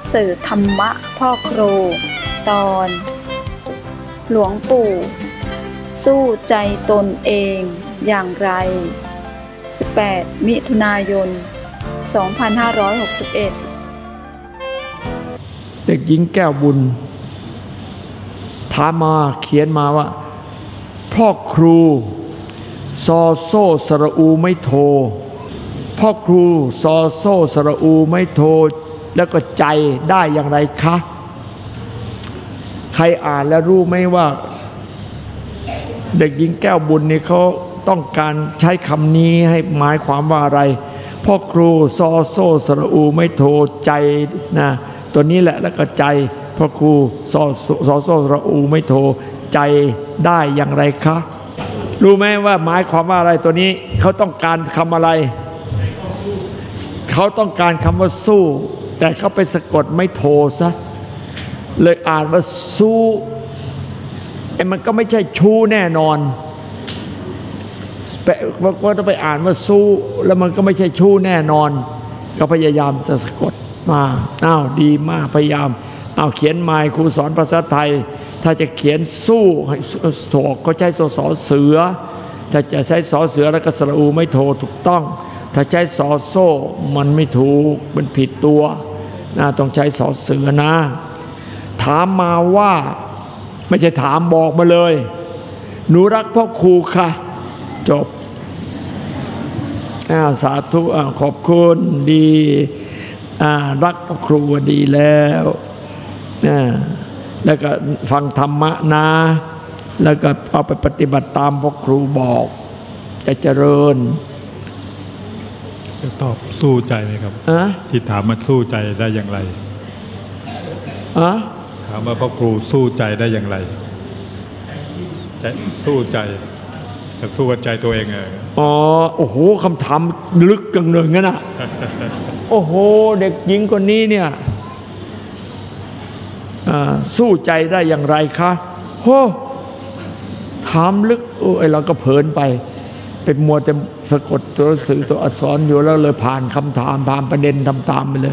สื่อธรรมะพ่อครูตอนหลวงปู่สู้ใจตนเองอย่างไร18 มิถุนายน 2561 เด็กหญิงแก้วบุญถามมาเขียนมาว่าพ่อครูซอโซ่สระอูไม่โทพ่อครูซอโซ่สระอูไม่โทแล้วก็ใจได้อย่างไรคะใครอ่านแล้วรู้ไหมว่าเด็กหญิงแก้วบุญนี่เขาต้องการใช้คำนี้ให้หมายความว่าอะไรพ่อครูซอโซ่สระอูไม่โทใจนะตัวนี้แหละแล้วก็ใจพ่อครูซอโซ่สระอูไม่โทใจได้อย่างไรคะรู้ไหมว่าหมายความว่าอะไรตัวนี้เขาต้องการคำอะไรเขาต้องการคำว่าสู้แต่เขาไปสะกดไม่โทซะเลยอ่านว่าสู้มันก็ไม่ใช่ชู้แน่นอนก็ต้องไปอ่านว่าสู้แล้วมันก็ไม่ใช่ชู้แน่นอนก็พยายามจะสะกดมาดีมากพยายามเขียนไมล์ครูสอนภาษาไทยถ้าจะเขียนสู้ให้โถก็ใช้สอเสือถ้าจะใช้สอเสือแล้วก็สระอูไม่โทถูกต้องถ้าใช้สอโซ่มันไม่ถูกมันผิดตัวต้องใช้สอเสือนะถามมาว่าไม่ใช่ถามบอกมาเลยหนูรักพ่อครูค่ะจบสาธุขอบคุณดีรักพ่อครูดีแล้วแล้วก็ฟังธรรมะนะแล้วก็เอาไปปฏิบัติตามพ่อครูบอกจะเจริญจะตอบสู้ใจไหมครับที่ถามมาสู้ใจได้อย่างไรถามว่าพ่อครูสู้ใจได้อย่างไรสู้ใจจะสู้กับใจตัวเองโอ้โหคำถามลึกกังเนินงั้นโอ้โหเด็กหญิงคนนี้เนี่ยสู้ใจได้อย่างไรคะโหถามลึกเราก็เผลอไปเป็นมัวแต่สะกดตัวหนังสือตัวอักษรอยู่แล้วเลยผ่านคำถามผ่านประเด็นทำตามไปเลย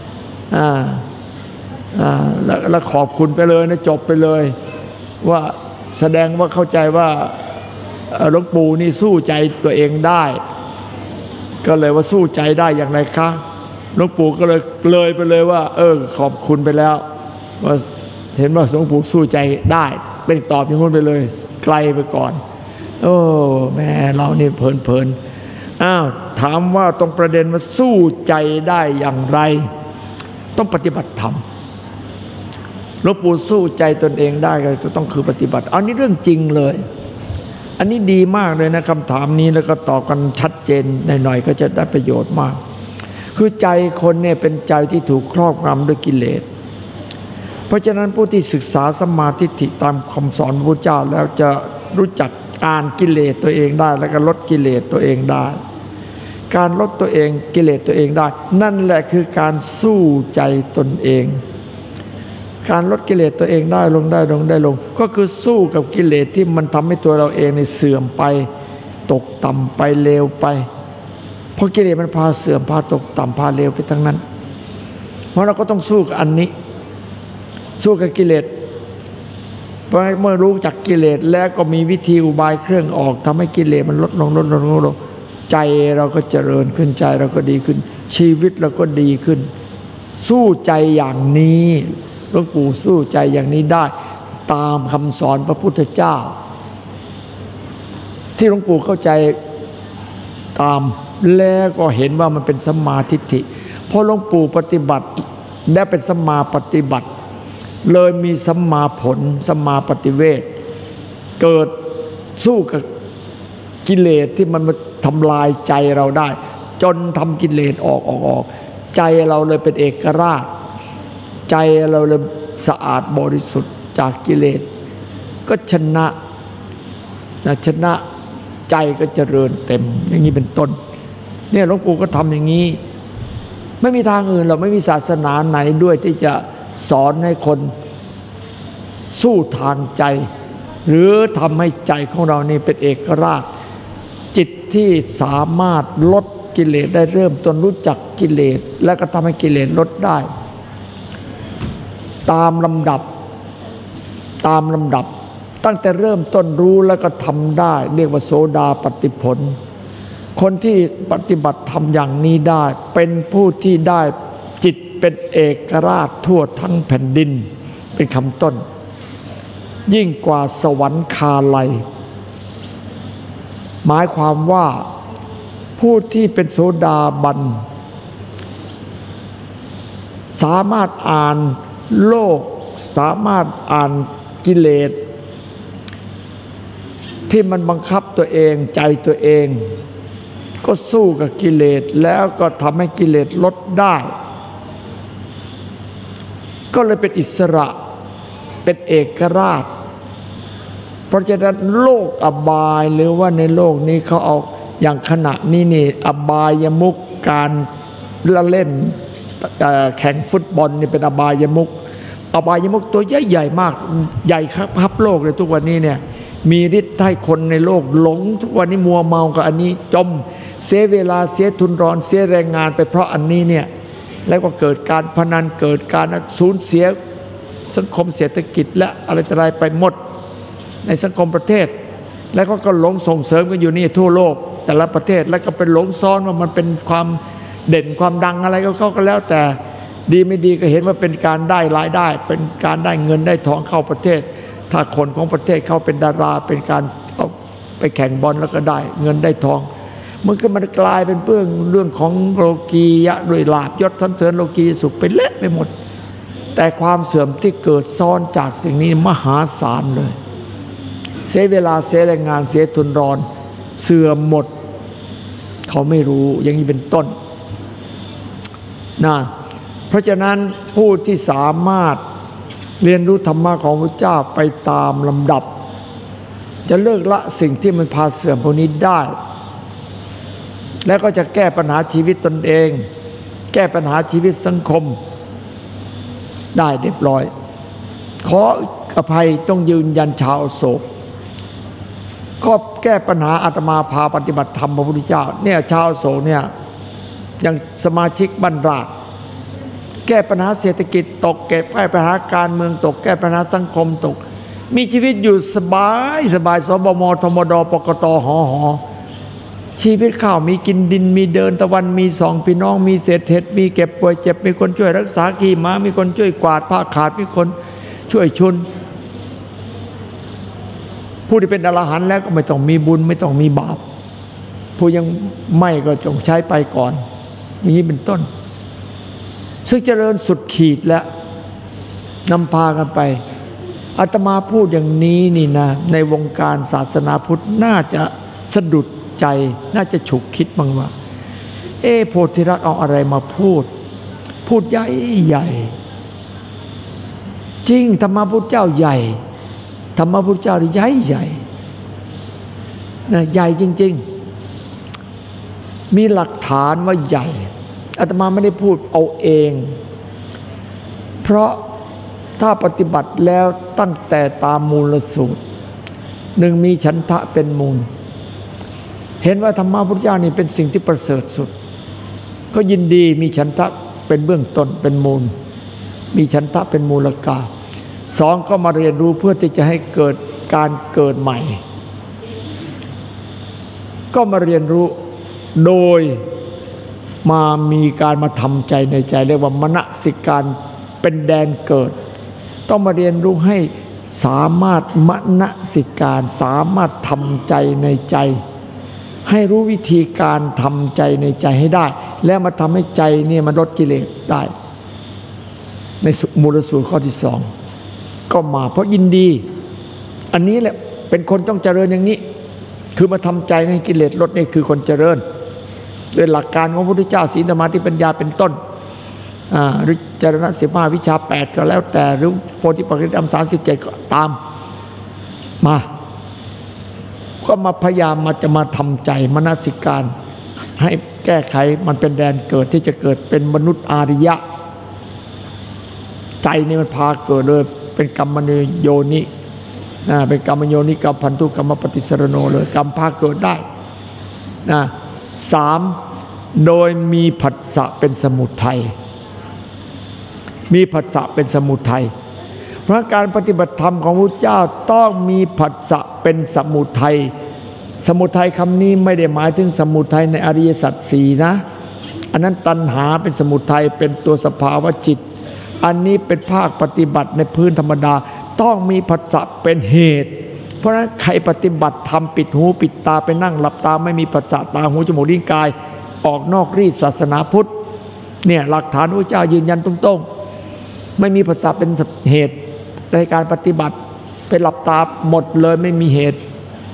แล้วขอบคุณไปเลยนะจบไปเลยว่าแสดงว่าเข้าใจว่าหลวงปู่นี่สู้ใจตัวเองได้ก็เลยว่าสู้ใจได้อย่างไรคะหลวงปู่ก็เลยไปเลยว่าขอบคุณไปแล้วว่าเห็นว่าหลวงปู่สู้ใจได้เป็นตอบอย่างนู้นไปเลยไกลไปก่อนแม่เรานี่เพลินถามว่าตรงประเด็นว่าสู้ใจได้อย่างไรต้องปฏิบัติธรรมหลวงปู่สู้ใจตนเองได้ก็ต้องคือปฏิบัติอันนี้เรื่องจริงเลยอันนี้ดีมากเลยนะคำถามนี้แล้วก็ตอบกันชัดเจนหน่อยๆก็จะได้ประโยชน์มากคือใจคนเนี่ยเป็นใจที่ถูกครอบงำด้วยกิเลสเพราะฉะนั้นผู้ที่ศึกษาสัมมาทิฏฐิตามคำสอนพระพุทธเจ้าแล้วจะรู้จักอ่านกิเลสตัวเองได้แล้วก็ลดกิเลสตัวเองได้การลดตัวเองกิเลสตัวเองได้นั่นแหละคือการสู้ใจตนเองการลดกิเลสตัวเองได้ลงก็คือสู้กับกิเลสที่มันทำให้ตัวเราเองในเสื่อมไปตกต่ำไปเลวไปเพราะกิเลสมันพาเสื่อมพาตกต่ำพาเลวไปทั้งนั้นเพราะเราก็ต้องสู้กับอันนี้สู้กับกิเลสเมื่อรู้จักกิเลสแล้วก็มีวิธีอุบายเครื่องออกทำให้กิเลสมันลดลงใจเราก็เจริญขึ้นใจเราก็ดีขึ้นชีวิตเราก็ดีขึ้นสู้ใจอย่างนี้หลวงปู่สู้ใจอย่างนี้ได้ตามคำสอนพระพุทธเจ้าที่หลวงปู่เข้าใจตามแล้วก็เห็นว่ามันเป็นสัมมาทิฏฐิเพราะหลวงปู่ปฏิบัติและเป็นสัมมาปฏิบัติเลยมีสัมมาผลสัมมาปฏิเวทเกิดสู้กับกิเลสที่มันมาทำลายใจเราได้จนทำกิเลสออกใจเราเลยเป็นเอกราชใจเราเลยสะอาดบริสุทธิ์จากกิเลสก็ชนะใจก็เจริญเต็มอย่างนี้เป็นต้นเนี่ยหลวงปู่ก็ทำอย่างนี้ไม่มีทางอื่นเราไม่มีศาสนาไหนด้วยที่จะสอนให้คนสู้ทางใจหรือทำให้ใจของเรานี่เป็นเอกราชจิตที่สามารถลดกิเลสได้เริ่มต้นรู้จักกิเลสและก็ทำให้กิเลสลดได้ตามลำดับตั้งแต่เริ่มต้นรู้แล้วก็ทำได้เรียกว่าโสดาปัตติผลคนที่ปฏิบัติทำอย่างนี้ได้เป็นผู้ที่ได้จิตเป็นเอกราชทั่วทั้งแผ่นดินเป็นคำต้นยิ่งกว่าสวรรคาลัยหมายความว่าผู้ที่เป็นโสดาบันสามารถอ่านโลกสามารถอ่านกิเลสที่มันบังคับตัวเองใจตัวเองก็สู้กับกิเลสแล้วก็ทำให้กิเลสลดได้ก็เลยเป็นอิสระเป็นเอกราชเพราะฉะนั้นโลกอบายหรือว่าในโลกนี้เขาเอาอย่างขณะนี้นี่อบายมุขการเล่นแข่งฟุตบอลนี่เป็นอบายมุขตัวใหญ่ๆมากใหญ่ครับโลกเลยทุกวันนี้เนี่ยมีฤทธิ์ให้คนในโลกหลงทุกวันนี้มัวเมากับอันนี้จมเสียเวลาเสียทุนร้อนเสียแรงงานไปเพราะอันนี้เนี่ยแล้วก็เกิดการพนันเกิดการสูญเสียสังคมเศรษฐกิจและอะไรไปหมดในสังคมประเทศแล้วก็หลงส่งเสริมกันอยู่นี่ทั่วโลกแต่ละประเทศแล้วก็เป็นหลงซ้อนว่ามันเป็นความเด่นความดังอะไรก็เขาก็แล้วแต่ดีไม่ดีก็เห็นว่าเป็นการได้รายได้เป็นการได้เงินได้ทองเข้าประเทศถ้าคนของประเทศเขาเป็นดาราเป็นการเอาไปแข่งบอลแล้วก็ได้เงินได้ทองมันกลายเป็นเรื่องของโลกียะด้วยลาภยศสรรเสริญโลกีสุขไปเละไปหมดแต่ความเสื่อมที่เกิดซ้อนจากสิ่งนี้มหาศาลเลยเสียเวลาเสียแรงงานเสียทุนรอนเสื่อมหมดเขาไม่รู้อย่างนี้เป็นต้นนะเพราะฉะนั้นผู้ที่สามารถเรียนรู้ธรรมะของพระเจ้าไปตามลำดับจะเลิกละสิ่งที่มันพาเสื่อมพวกนี้ได้แล้วก็จะแก้ปัญหาชีวิตตนเองแก้ปัญหาชีวิตสังคมได้เรียบร้อยขออภัยต้องยืนยันชาวโศกก็แก้ปัญหาอาตมาพาปฏิบัติธรรมพระพุทธเจ้าเนี่ยชาวโศกเนี่ยอย่างสมาชิกบรรดาแก้ปัญหาเศรษฐกิจตกแก้ปัญหาการเมืองตกแก้ปัญหาสังคมตกมีชีวิตอยู่สบายสบมธมดปกตหอชีวิตข้าวมีกินดินมีเดินตะวันมีสองพี่น้องมีเศษเห็ดมีเก็บป่วยเจ็บมีคนช่วยรักษาขี่ม้ามีคนช่วยกวาดผ้าขาดมีคนช่วยชุนผู้ที่เป็นอรหันต์แล้วก็ไม่ต้องมีบุญไม่ต้องมีบาปผู้ยังไม่ก็จงใช้ไปก่อนอย่างนี้เป็นต้นซึ่งเจริญสุดขีดแล้วนำพากันไปอาตมาพูดอย่างนี้นี่นะในวงการศาสนาพุทธน่าจะสะดุดใจน่าจะฉุกคิดบ้างว่าโพธิรักษ์เอาอะไรมาพูดใหญ่ใหญ่จริงธรรมะพุทธเจ้าใหญ่ธรรมะพุทธเจ้าใหญ่ใหญ่นะใหญ่จริงๆมีหลักฐานว่าใหญ่อาตมาไม่ได้พูดเอาเองเพราะถ้าปฏิบัติแล้วตั้งแต่ตามมูลสูตรหนึ่งมีฉันทะเป็นมูลเห็นว่าธรรมะพุทธเจ้านี่เป็นสิ่งที่ประเสริฐสุดก็ยินดีมีฉันทะเป็นเบื้องต้นเป็นมูลมีฉันทะเป็นมูลกาสองก็มาเรียนรู้เพื่อที่จะให้เกิดการเกิดใหม่ก็มาเรียนรู้โดยมามีการมาทำใจในใจเรียกว่ามนสิการเป็นแดนเกิดต้องมาเรียนรู้ให้สามารถมนสิการสามารถทำใจในใจให้รู้วิธีการทำใจในใจให้ได้แล้วมาทำให้ใจเนี่ยมันลดกิเลสได้ในมูลสูตรข้อที่สองก็มาเพราะยินดีอันนี้แหละเป็นคนต้องเจริญอย่างนี้คือมาทำใจให้กิเลสลดนี่คือคนเจริญโดยหลักการของพระพุทธเจ้าศีลสมาธิปัญญาเป็นต้นหรือจรณะ15วิชา8ก็แล้วแต่หรือโพธิปัจจธรรม37ก็ตามมาก็มาพยายามจะมาทำใจมนสิการให้แก้ไขมันเป็นแดนเกิดที่จะเกิดเป็นมนุษย์อาริยะใจนี่มันพาเกิดเลยเป็นกรรมโยนิเป็นกรรมโยนิกับพันธุกรรมปฏิสรโนเลยกรรมพาเกิดได้3โดยมีผัสสะเป็นสมุทัยมีผัสสะเป็นสมุทัยเพราะการปฏิบัติธรรมของพระเจ้าต้องมีผัสสะเป็นสมุทัยสมุทัยคำนี้ไม่ได้หมายถึงสมุทัยในอริยสัจสี่นะอันนั้นตัณหาเป็นสมุทัยเป็นตัวสภาวะจิตอันนี้เป็นภาคปฏิบัติในพื้นธรรมดาต้องมีผัสสะเป็นเหตุเพราะฉะนั้นใครปฏิบัติทำปิดหูปิดตาไปนั่งหลับตาไม่มีผัสสะตาหูจมูกลิ้นกายออกนอกรีดศาสนาพุทธเนี่ยหลักฐานพระเจ้ายืนยันตรงๆไม่มีผัสสะเป็นเหตุในการปฏิบัติไปหลับตาหมดเลยไม่มีเหตุ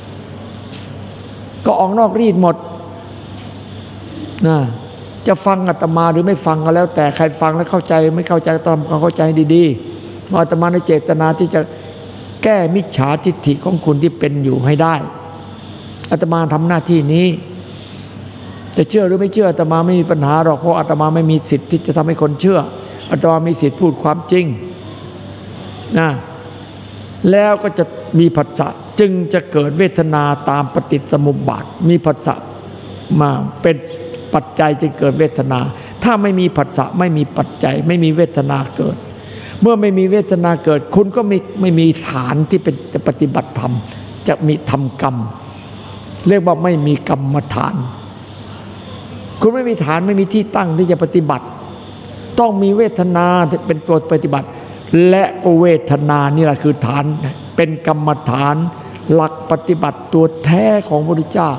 ก็ออกนอกรีดหมดนะจะฟังอาตมาหรือไม่ฟังก็แล้วแต่ใครฟังแล้วเข้าใจไม่เข้าใจต้องทำความเข้าใจดีๆอาตมาในเจตนาที่จะแก้มิจฉาทิฏฐิของคุณที่เป็นอยู่ให้ได้อาตมาทำหน้าที่นี้จะเชื่อหรือไม่เชื่ออาตมาไม่มีปัญหาหรอกเพราะอาตมาไม่มีสิทธิ์ที่จะทำให้คนเชื่ออาตมามีสิทธิ์พูดความจริงนะแล้วก็จะมีผัสสะจึงจะเกิดเวทนาตามปฏิจจสมุปบาทมีผัสสะมาเป็นปัจจัยจึงเกิดเวทนาถ้าไม่มีผัสสะไม่มีปัจจัยไม่มีเวทนาเกิดเมื่อไม่มีเวทนาเกิดคุณก็ไม่มีฐานที่เป็นจะปฏิบัติธรรมจะมีทำกรรมเรียกว่าไม่มีกรรมฐานคุณไม่มีฐานไม่มีที่ตั้งที่จะปฏิบัติต้องมีเวทนาเป็นตัวปฏิบัติและเวทนานี่แหละคือฐานเป็นกรรมฐานหลักปฏิบัติตัวแท้ของพระพุทธเจ้า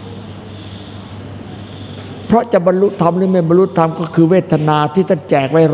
เพราะจะบรรลุธรรมหรือไม่บรรลุธรรมก็คือเวทนาที่ท่านแจกไว้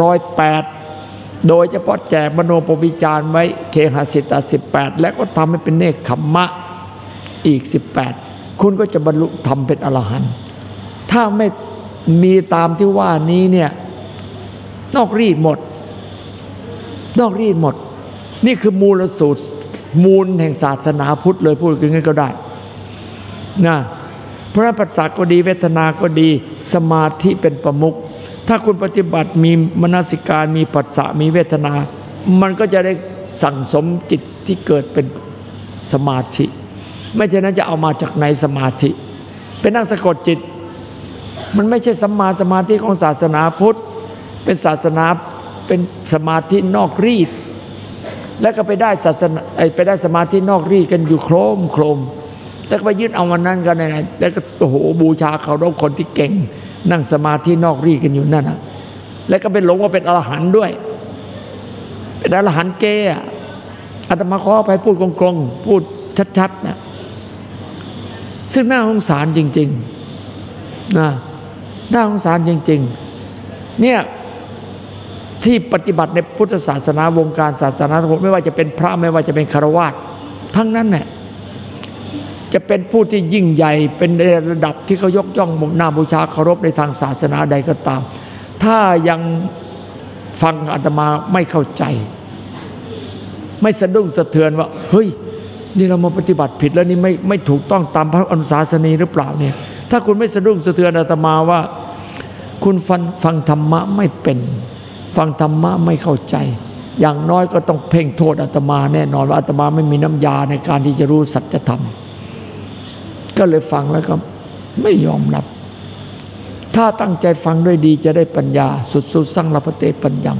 108โดยเฉพาะแจกมโนปวิจารไว้เคหสิตา18และก็ทำให้เป็นเนกขัมมะอีก18คุณก็จะบรรลุธรรมเป็นอรหันต์ถ้าไม่มีตามที่ว่านี้เนี่ยนอกรีดหมดนอกรีดหมดนี่คือมูลสูตรมูลแห่งศาสนาพุทธเลยพูดกันง่ายก็ได้นะเพราะผัสสะก็ดีเวทนาก็ดีสมาธิเป็นประมุขถ้าคุณปฏิบัติมีมนสิการมีผัสสะมีเวทนามันก็จะได้สั่งสมจิตที่เกิดเป็นสมาธิไม่ฉะนั้นจะเอามาจากไหนสมาธิเป็นนั่งสะกดจิตมันไม่ใช่สัมมาสมาธิของศาสนาพุทธเป็นศาสนาเป็นสมาธินอกรีดแล้วก็ไปได้ศาสนาไปได้สมาธินอกรีดกันอยู่โครมแล้วก็ไปยึดเอาวันนั้นกันไหนแล้วก็โอ้โหบูชาเคารพคนที่เก่งนั่งสมาธินอกรีดกันอยู่นั่นนะแล้วก็ไปหลงว่าเป็นอรหันต์ด้วยเป็นอรหันต์เก้อาตมาขอไปพูดกลงๆพูดชัดๆนะซึ่งน่าสงสารจริงๆนะน่าสงสารจริงๆเนี่ยที่ปฏิบัติในพุทธศาสนาวงการศาสนาไม่ว่าจะเป็นพระไม่ว่าจะเป็นฆราวาสทั้งนั้นเนี่ยจะเป็นผู้ที่ยิ่งใหญ่เป็นในระดับที่เขายกย่องน่าบูชาเคารพในทางศาสนาใดก็ตามถ้ายังฟังอาตมาไม่เข้าใจไม่สะดุ้งสะเทือนว่าเฮ้ยนี่เรามาปฏิบัติผิดแล้วนี่ไม่ถูกต้องตามพระอนุสาสนีหรือเปล่าเนี่ยถ้าคุณไม่สะดุ้งสะเทือนอาตมาว่าคุณฟังธรรมะไม่เป็นฟังธรรมะไม่เข้าใจอย่างน้อยก็ต้องเพ่งโทษอาตมาแน่นอนว่าอาตมาไม่มีน้ำยาในการที่จะรู้สัจธรรมก็เลยฟังแล้วก็ไม่ยอมรับถ้าตั้งใจฟังด้วยดีจะได้ปัญญาสุดๆสังลพเตปัญญัง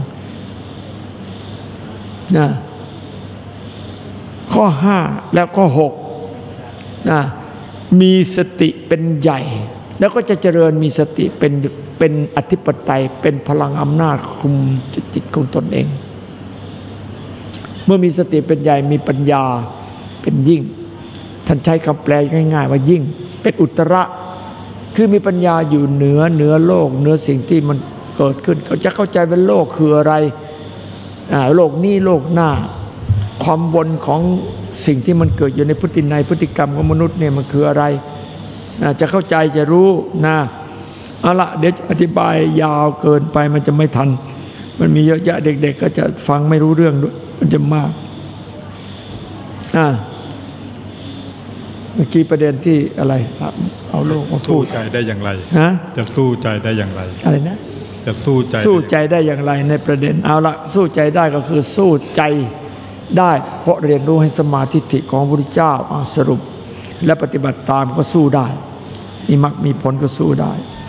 นะข้อ5แล้วข้อ6นะมีสติเป็นใหญ่แล้วก็จะเจริญมีสติเป็นอธิปไตยเป็นพลังอำนาจคุมจิตของตนเองเมื่อมีสติเป็นใหญ่มีปัญญาเป็นยิ่งท่านใช้คำแปลง่ายๆว่ายิ่งเป็นอุตระคือมีปัญญาอยู่เหนือโลกเหนือสิ่งที่มันเกิดขึ้นเขาจะเข้าใจว่าโลกคืออะไรโลกนี้โลกหน้าความวนของสิ่งที่มันเกิดอยู่ในพฤตินัยพฤติกรรมของมนุษย์เนี่ยมันคืออะไรจะเข้าใจจะรู้นะเอาละเดี๋ยวอธิบายยาวเกินไปมันจะไม่ทันมันมีเยอะแยะเด็กๆก็จะฟังไม่รู้เรื่องด้วยมันจะมากเมื่อกี้ประเด็นที่อะไรเอาโลกมาสู้ใจได้อย่างไรจะสู้ใจได้อย่างไรอะไรนะจะสู้ใจได้อย่างไรในประเด็นเอาละสู้ใจได้ก็คือสู้ใจได้เพราะเรียนรู้ให้สมาธิของพระพุทธเจ้าสรุปและปฏิบัติตามก็สู้ได้มีมรรคมีผลก็สู้ได้